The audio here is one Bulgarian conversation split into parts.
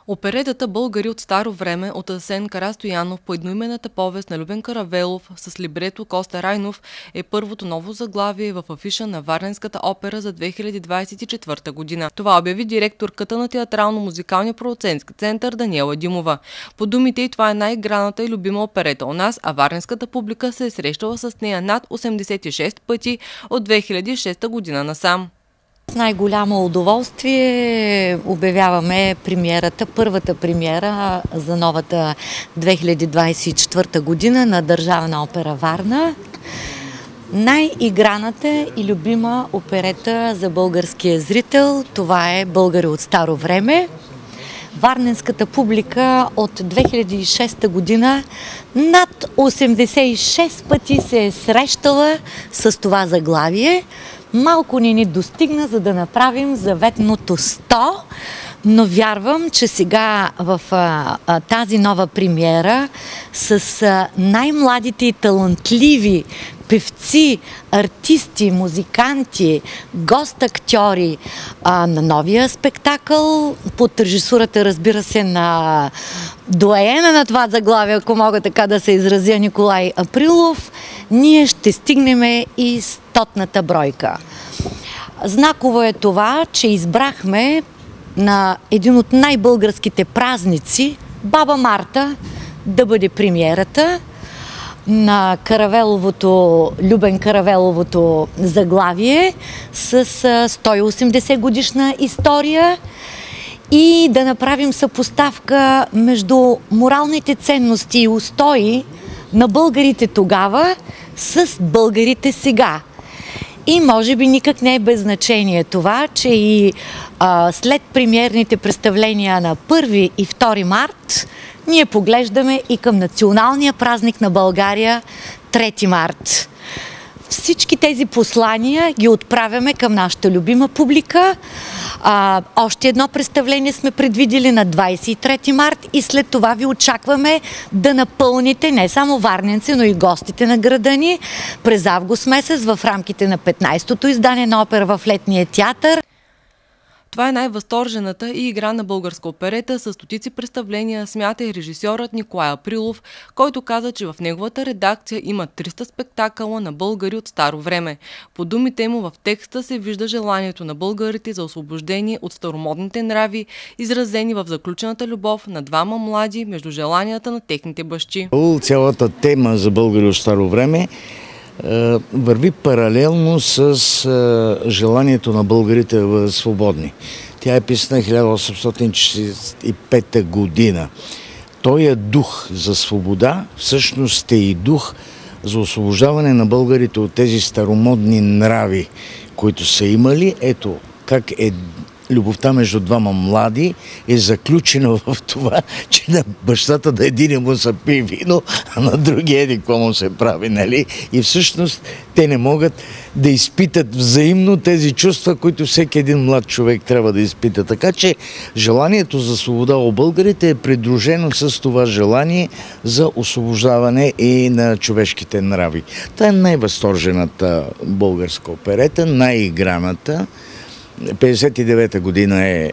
Оперетата "Българи от старо време" от Асен Карастоянов по едноименната повест на Любен Каравелов с либрето Коста Райнов е първото ново заглавие в афиша на Варненската опера за 2024 година. Това обяви директорката на Театрално-музикалния продуцентски център Даниела Димова. По думите й, това е най-играната и любима оперета у нас, а варненската публика се е срещала с нея над 86 пъти от 2006 година насам. С най-голямо удоволствие обявяваме премиерата, първата премиера за новата 2024 година на Държавна опера Варна. Най-играната и любима оперета за българския зрител, това е "Българи от старо време". Варненската публика от 2006 година над 86 пъти се е срещала с това заглавие. Малко ни достигна, за да направим заветното 100, но вярвам, че сега в тази нова премиера с най-младите и талантливи певци, артисти, музиканти, гост-актьори на новия спектакъл, под режисурата, разбира се, на доайена на това заглавие, ако мога така да се изразя, Николай Априлов, ние ще стигнем и 100-ната бройка. Знаково е това, че избрахме на един от най-българските празници, Баба Марта, да бъде премиерата на Любен Каравеловото заглавие с 180 годишна история и да направим съпоставка между моралните ценности и устои на българите тогава с българите сега. И може би никак не е без значение това, че и след премиерните представления на 1 и 2 март ние поглеждаме и към националния празник на България 3 март. Всички тези послания ги отправяме към нашата любима публика. Още едно представление сме предвидели на 23 март и след това ви очакваме да напълните не само варненци, но и гостите на града ни през август месец в рамките на 15-то издание на опера в Летния театър. Това е най-възторжената и играна българска оперета с стотици представления, смята и режисьорът Николай Априлов, който каза, че в неговата редакция има 300 спектакъла на българи от старо време. По думите му в текста се вижда желанието на българите за освобождение от старомодните нрави, изразени в заключената любов на двама млади между желанията на техните бащи. Цялата тема за българи от старо време върви паралелно с желанието на българите да бъдат свободни. Тя е писана 1845 година. Той е дух за свобода, всъщност е и дух за освобождаване на българите от тези старомодни нрави, които са имали. Ето как е любовта между двама млади е заключена в това, че на бащата да един му се пие вино, а на другия еди какво му се прави, нали? И всъщност те не могат да изпитат взаимно тези чувства, които всеки един млад човек трябва да изпита. Така че желанието за свобода у българите е придружено с това желание за освобождаване и на човешките нрави. Това е най-възторжената българска оперета, най-играната. 1959 година е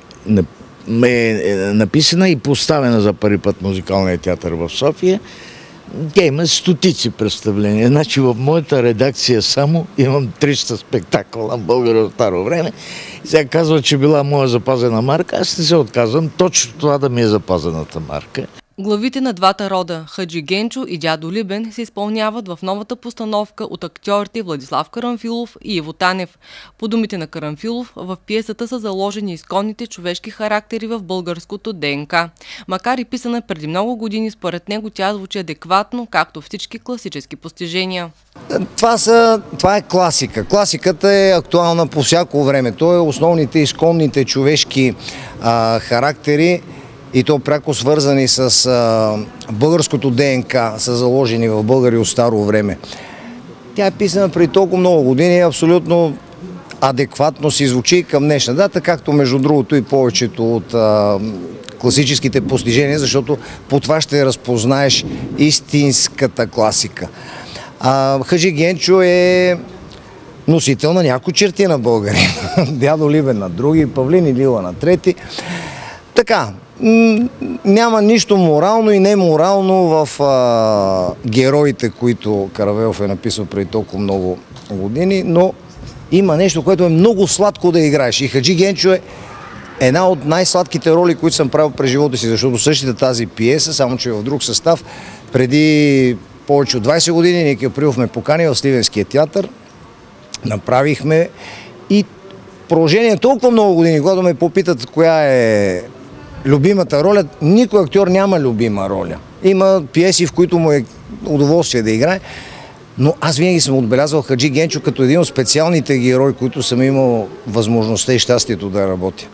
написана и поставена за първи път Музикалния театър в София. Тя има стотици представления. Значи в моята редакция само имам 300 спектакъла на българи от старо време. И сега казва, че била моя запазена марка. Аз не се отказвам точно това да ми е запазената марка. Главите на двата рода, Хаджи Генчо и дядо Либен, се изпълняват в новата постановка от актьорите Владислав Карамфилов и Иво Танев. По думите на Карамфилов, в пиесата са заложени изконните човешки характери в българското ДНК. Макар и писана преди много години, според него тя звучи адекватно, както всички класически постижения. Това е класика. Класиката е актуална по всяко време. То е основните изконните човешки характери, и то пряко свързани с българското ДНК, са заложени в българи от старо време. Тя е писана преди толкова много години и абсолютно адекватно си звучи към днешна дата, както между другото и повечето от класическите постижения, защото по това ще разпознаеш истинската класика. Хаджи Генчо е носител на някои черти на българи. Дядо Либен на други, Павлин и Лила на трети. Така, няма нищо морално и неморално в героите, които Каравелов е написал преди толкова много години, но има нещо, което е много сладко да играеш. И Хаджи Генчо е една от най-сладките роли, които съм правил през живота си, защото същата тази пиеса, само че в друг състав, преди повече от 20 години Ники Априлов ме покани в Сливенския театър, направихме и продължение толкова много години, когато ме попитат коя е любимата роля, никой актьор няма любима роля. Има пиеси, в които му е удоволствие да играе, но аз винаги съм отбелязвал Хаджи Генчо като един от специалните герои, които съм имал възможността и щастието да работя.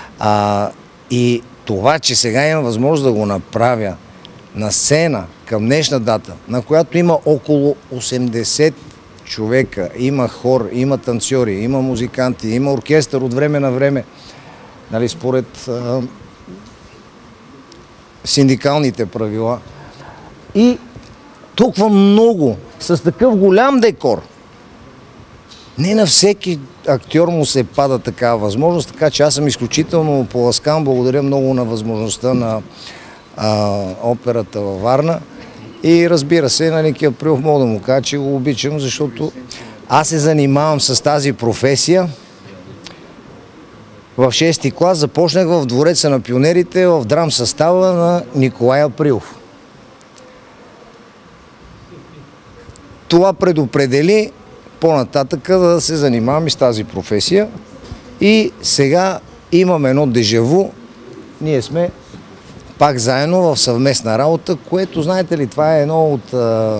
И това, че сега имам възможност да го направя на сцена към днешна дата, на която има около 80 човека, има хор, има танцори, има музиканти, има оркестър от време на време, нали, според синдикалните правила. И толкова много, с такъв голям декор. Не на всеки актьор му се пада такава възможност, така че аз съм изключително поласкан. Благодаря много на възможността на операта във Варна. И разбира се, на Ники Априлов мога да му кажа, че го обичам, защото аз се занимавам с тази професия. В 6-ти клас започнах в Двореца на пионерите в драм състава на Николай Априлов. Това предопредели по-нататъка да се занимавам и с тази професия. И сега имам едно дежаву. Ние сме пак заедно в съвместна работа, което, знаете ли, това е едно от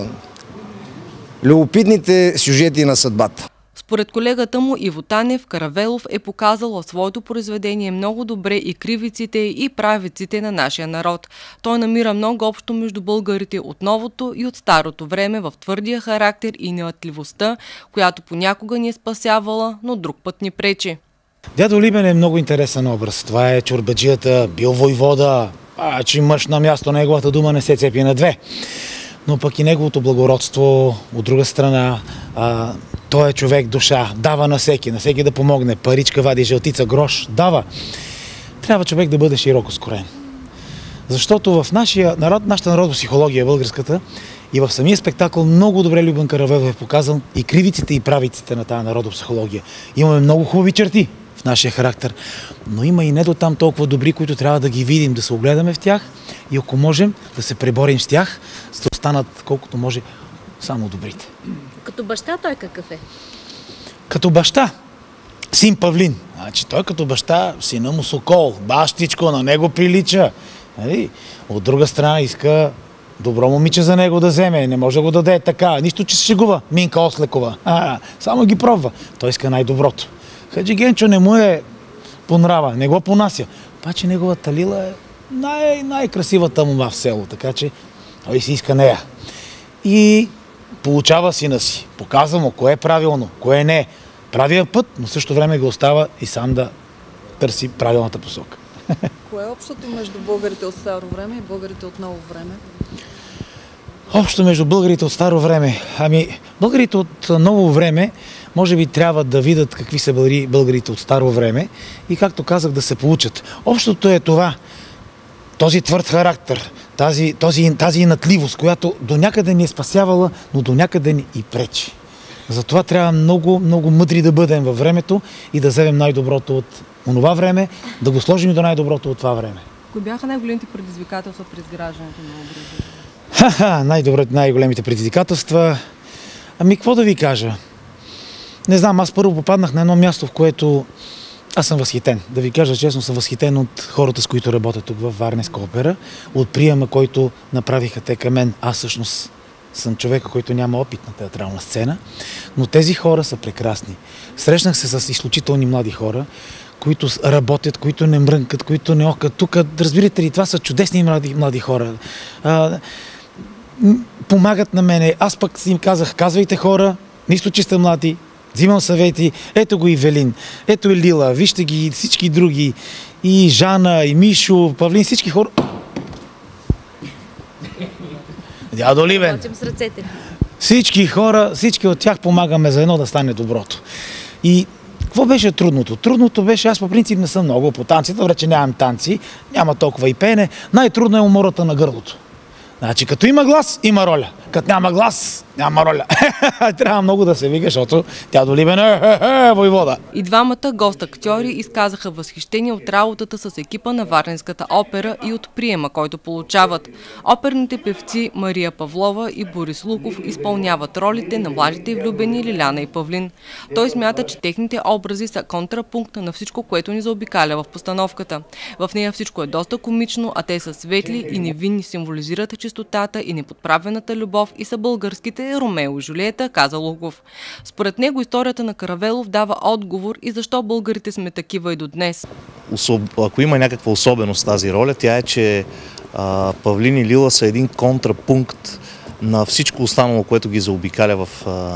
любопитните сюжети на съдбата. Според колегата му Иво Танев, Каравелов е показал в своето произведение много добре и кривиците и правиците на нашия народ. Той намира много общо между българите от новото и от старото време в твърдия характер и неотливостта, която понякога ни е спасявала, но друг път ни пречи. Дядо Либен е много интересен образ. Това е чорбаджията, бил войвода, че мъж на място, неговата дума не се цепи на две. Но пък и неговото благородство, от друга страна, той е човек душа, дава на всеки да помогне, паричка вади, жълтица, грош, дава. Трябва човек да бъде широко скорен. Защото в нашата народопсихология, българската, и в самия спектакъл много добре Любен Каравелов е показал и кривиците и правиците на тази народопсихология. Имаме много хубави черти в нашия характер, но има и не до там толкова добри, които трябва да ги видим, да се огледаме в тях и ако можем да се преборим с тях, за да останат колкото може само добрите. Като баща той какъв е? Като баща, син Павлин. Значи той като баща, сина му Сокол, бащичко, на него прилича. От друга страна иска добро момиче за него да вземе, не може да го даде така, нищо, че се шегува. Минка Ослекова, само ги пробва. Той иска най-доброто. Хаджи Генчо не му е понрава, не го понася. Обаче неговата Лила е най-красивата мума в село, така че той си иска нея. И получава сина си, показва му кое е правилно, кое не е. Правия път, но в същото време го остава и сам да търси правилната посока. Кое е общото между българите от старо време и българите от ново време? Общо между българите от старо време? Българите от ново време може би трябва да видят какви са българите от старо време и, както казах, да се получат. Общото е това, този твърд характер, тази инатливост, която до някъде ни е спасявала, но до някъде ни и пречи. Затова трябва много, много мъдри да бъдем във времето и да вземем най-доброто от онова време, да го сложим и до най-доброто от това време. Кои бяха най-големите предизвикателства при изграждането на образа? Най-големите предизвикателства? Какво да ви кажа? Не знам, аз първо попаднах на едно място, в което аз съм възхитен. Да ви кажа честно, съм възхитен от хората, с които работят тук в Варненска опера, от приема, който направиха те към мен. Аз всъщност съм човека, който няма опит на театрална сцена, но тези хора са прекрасни. Срещнах се с изключителни млади хора, които работят, които не мрънкат, които не охкат. Тук, разбирате ли, това са чудесни млади хора. Помагат на мене. Аз пък им казах, казвайте хора, нищо, че сте млади, взимам съвети, ето го и Велин, ето и Лила, вижте ги всички други, и Жана, и Мишо, Павлин, всички хора. Дядо Ливен. Всички хора, всички от тях помагаме за едно да стане доброто. И Какво беше трудното? Трудното беше, аз по принцип не съм много по танците, добре, че нямам танци, няма толкова и пеене. Най-трудно е умората на гърлото. Значи, като има глас, има роля. Като няма глас, няма роля. Трябва много да се вика, защото тя до Либен войвода. И двамата гост-актьори изказаха възхищение от работата с екипа на Варненската опера и от приема, който получават. Оперните певци Мария Павлова и Борис Луков изпълняват ролите на младите влюбени Лиляна и Павлин. Той смята, че техните образи са контрапункт на всичко, което ни заобикаля в постановката. В нея всичко е доста комично, а те са светли и невинни, символизират чистотата и неподправената любов и са българските Ромео и Жулиета, каза Луков. Според него историята на Каравелов дава отговор и защо българите сме такива и до днес. Ако има някаква особеност тази роля, тя е, че Павлин и Лила са един контрапункт на всичко останало, което ги заобикаля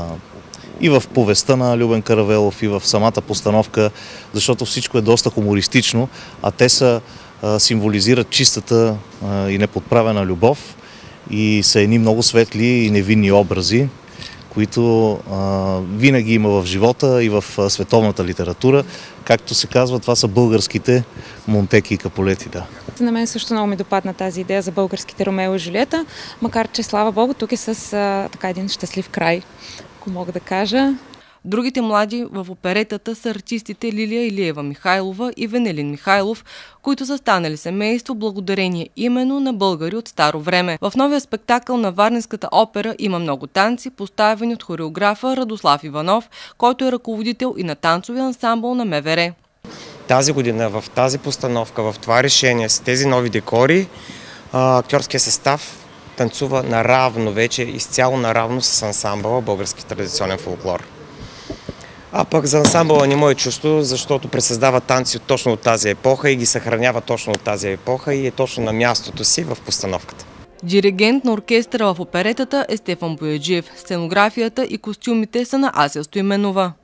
и в повестта на Любен Каравелов, и в самата постановка, защото всичко е доста хумористично, а те символизират чистата и неподправена любов и са едни много светли и невинни образи, които винаги има в живота и в световната литература. Както се казва, това са българските Монтеки и Капулети. Да. На мен също много ми допадна тази идея за българските Ромео и Жулиета, макар че, слава Богу, тук е с така един щастлив край, ако мога да кажа. Другите млади в оперетата са артистите Лилия Илиева Михайлова и Венелин Михайлов, които са станали семейство благодарение именно на българи от старо време. В новия спектакъл на Варненската опера има много танци, поставени от хореографа Радослав Иванов, който е ръководител и на танцовия ансамбъл на МВР. Тази година в тази постановка, в това решение с тези нови декори, актьорския състав танцува наравно вече, изцяло наравно с ансамбъла български традиционен фолклор. А пък за ансамбъла не му е чувство, защото пресъздава танци точно от тази епоха и ги съхранява точно от тази епоха и е точно на мястото си в постановката. Диригент на оркестъра в оперетата е Стефан Бояджиев. Сценографията и костюмите са на Ася Стоименова.